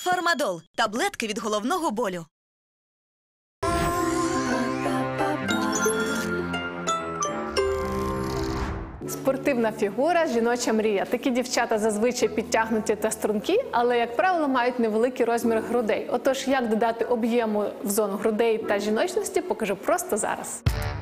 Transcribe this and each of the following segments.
Фармадол – таблетки від головного болю. Спортивна фігура – жіноча мрія. Такі дівчата зазвичай підтягнуті та стрункі, але, як правило, мають невеликий розмір грудей. Отож, як додати об'єму в зону грудей та жіночності, покажу просто зараз.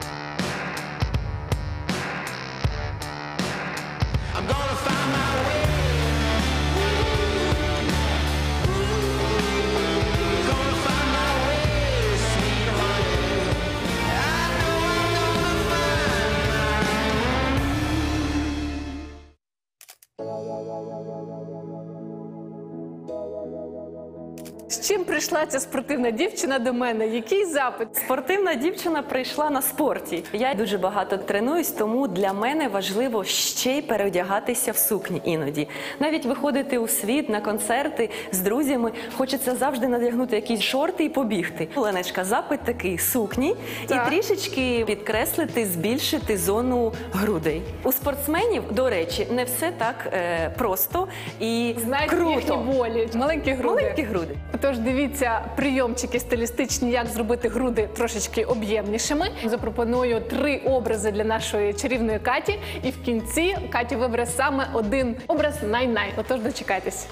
З чим прийшла ця спортивна дівчина до мене? Який запит? Спортивна дівчина прийшла на спорті. Я дуже багато тренуюсь, тому для мене важливо ще й переодягатися в сукні іноді. Навіть виходити у світ, на концерти з друзями, хочеться завжди надягнути якісь шорти і побігти. Оленочка, запит такий – сукні і трішечки підкреслити, збільшити зону грудей. У спортсменів, до речі, не все так просто і знаєте, круто. Їхні болі, маленькі груди. Маленькі груди. Тож дивіться прийомчики стилістичні, як зробити груди трошечки об'ємнішими. Запропоную 3 образи для нашої чарівної Каті. І в кінці Катя вибере саме один образ най-най. Отож, дочекайтесь.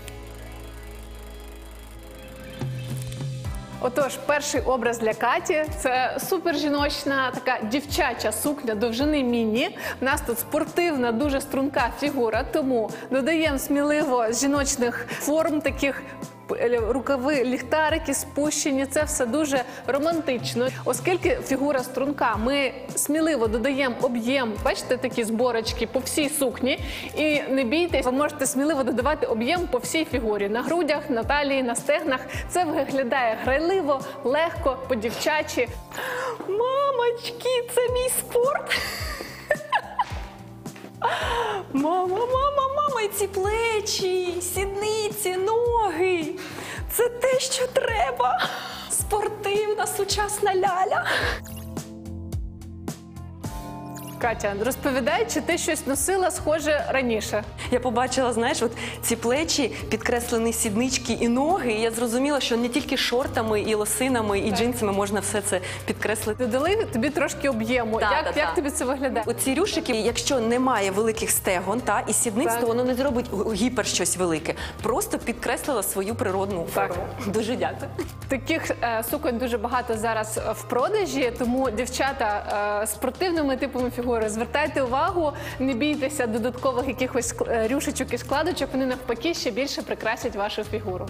Отож, перший образ для Каті – це супержіночна, така дівчача сукня довжини міні. У нас тут спортивна, дуже струнка фігура, тому додаємо сміливо з жіночних форм таких рукави, ліхтарики спущені, це все дуже романтично. Оскільки фігура струнка, ми сміливо додаємо об'єм, бачите, такі зборочки по всій сукні. І не бійтесь, ви можете сміливо додавати об'єм по всій фігурі. На грудях, на талії, на стегнах. Це виглядає грайливо, легко, по-дівчачі. Мамочки, це мій спорт! Мама, і ці плечі, сідниці, ноги. Це те, що треба. Спортивна, сучасна ляля. Катя, розповідай, чи ти щось носила схоже раніше? Я побачила, знаєш, от ці плечі, підкреслені сіднички і ноги, і я зрозуміла, що не тільки шортами, і лосинами, і джинсами можна все це підкреслити. Додали тобі трошки об'єму. Як тобі це виглядає? Оці рюшики, якщо немає великих стегон і сідниць, то воно не зробить гіпер щось велике. Просто підкреслила свою природну форму. Дуже дякую. Таких суконь дуже багато зараз в продажі, тому, дівчата, спортивними типами фігури, звертайте увагу, не бійтеся додаткових якихось рюшечок і складочок, вони навпаки ще більше прикрасять вашу фігуру.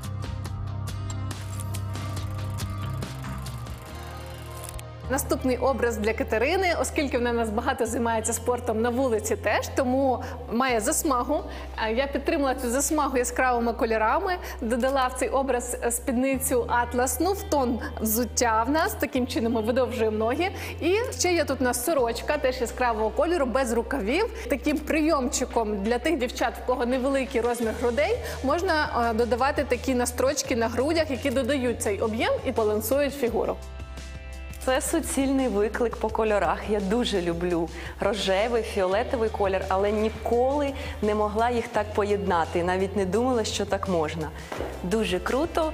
Наступний образ для Катерини, оскільки вона у нас багато займається спортом на вулиці теж, тому має засмагу. Я підтримала цю засмагу яскравими кольорами, додала в цей образ спідницю атласну, в тон взуття в нас, таким чином ми видовжуємо ноги. І ще є тут у нас сорочка, теж яскравого кольору, без рукавів. Таким прийомчиком для тих дівчат, в кого невеликий розмір грудей, можна додавати такі настрочки на грудях, які додають цей об'єм і балансують фігуру. Це суцільний виклик по кольорах. Я дуже люблю рожевий, фіолетовий колір, але ніколи не могла їх так поєднати. Навіть не думала, що так можна. Дуже круто.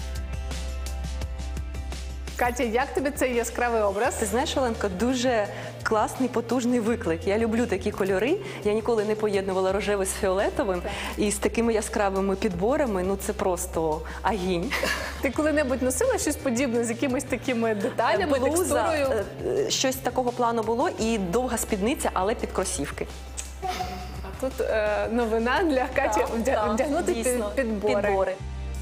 Катя, як тобі цей яскравий образ? Ти знаєш, Оленко, дуже класний, потужний виклик. Я люблю такі кольори. Я ніколи не поєднувала рожевий з фіолетовим. І з такими яскравими підборами, ну це просто агінь. Ти коли-небудь носила щось подібне з якимись такими деталями, текстурою? Щось такого плану було і довга спідниця, але під кросівки. Тут новина для Каті вдягнути підбори.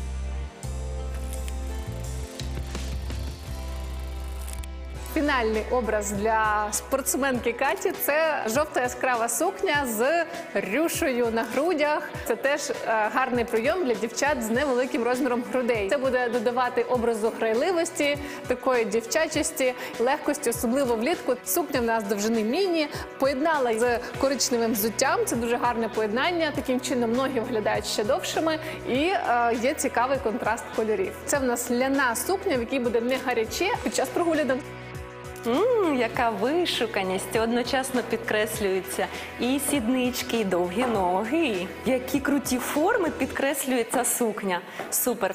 Фінальний образ для спортсменки Каті – це жовта яскрава сукня з рюшею на грудях. Це теж гарний прийом для дівчат з невеликим розміром грудей. Це буде додавати образу грайливості, такої дівчачості, легкості, особливо влітку. Сукня в нас довжини міні, поєднала з коричневим взуттям. Це дуже гарне поєднання. Таким чином ноги виглядають ще довшими і є цікавий контраст кольорів. Це в нас ляна сукня, в якій буде не гаряче під час прогулянок. Яка вишуканість, одночасно підкреслюються і сіднички, і довгі ноги. Які круті форми підкреслюється сукня. Супер.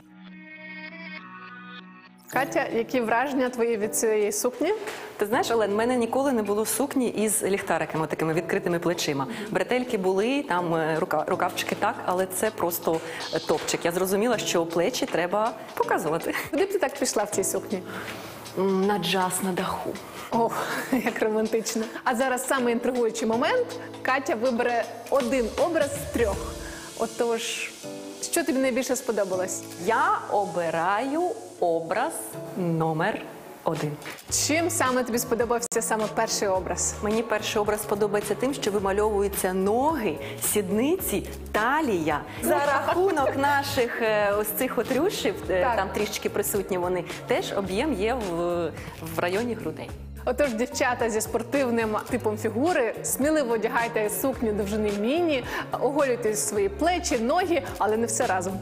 Катя, які враження твої від цієї супні? Ти знаєш, Олен, в мене ніколи не було сукні із ліхтариками, такими відкритими плечима. Бретельки були, там рукавчики так, але це просто топчик. Я зрозуміла, що плечі треба показувати. Куди б ти так пішла в цій сукні? На джаз на даху. О, як романтично. А зараз саме інтригуючий момент. Катя вибере один образ з 3. Отож, що тобі найбільше сподобалось? Я обираю образ номер 1. Чим саме тобі сподобався саме перший образ? Мені перший образ подобається тим, що вимальовуються ноги, сідниці, талія. За рахунок наших ось цих от рюшів, там трішечки присутні вони, теж об'єм є в районі грудей. Отож, дівчата зі спортивним типом фігури, сміливо одягайте сукню довжини міні, оголюйте свої плечі, ноги, але не все разом.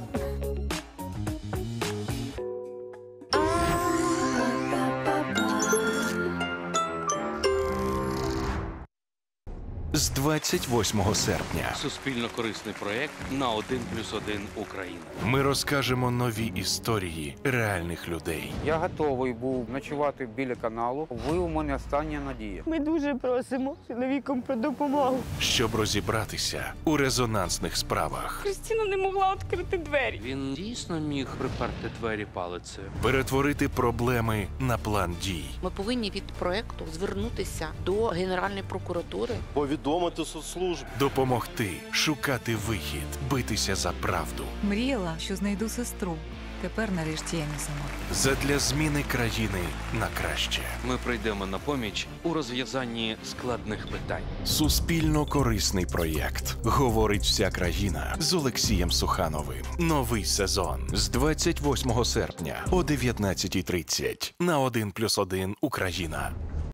З 28 серпня Суспільно-корисний проєкт на 1+1 Україна. ми розкажемо нові історії реальних людей. Я готовий був ночувати біля каналу. Ви у мене остання надія. Ми дуже просимо чоловікам про допомогу. Щоб розібратися у резонансних справах, Кристина не могла відкрити двері. Він дійсно міг приперти двері палицею. перетворити проблеми на план дій, Ми повинні від проекту звернутися до Генеральної прокуратури. Повідомити соцслужб. допомогти шукати вихід, битися за правду. Мріяла, що знайду сестру. Тепер нарешті я не сама. Задля зміни країни на краще. Ми прийдемо на поміч у розв'язанні складних питань. Суспільно-корисний проєкт «Говорить вся країна» з Олексієм Сухановим. Новий сезон з 28 серпня о 19:30 на 1+1 Україна.